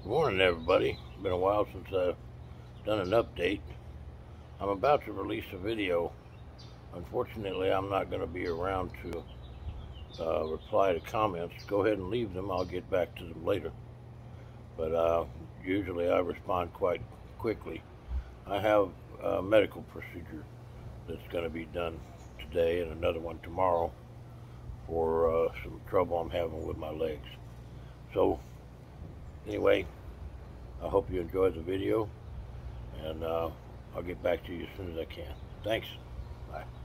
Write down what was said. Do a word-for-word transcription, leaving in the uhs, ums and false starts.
Good morning, everybody. It's been a while since I've done an update. I'm about to release a video. Unfortunately, I'm not going to be around to uh, reply to comments. Go ahead and leave them. I'll get back to them later. But uh, usually I respond quite quickly. I have a medical procedure that's going to be done today and another one tomorrow for uh, some trouble I'm having with my legs. So, anyway, I hope you enjoyed the video, and uh, I'll get back to you as soon as I can. Thanks. Bye.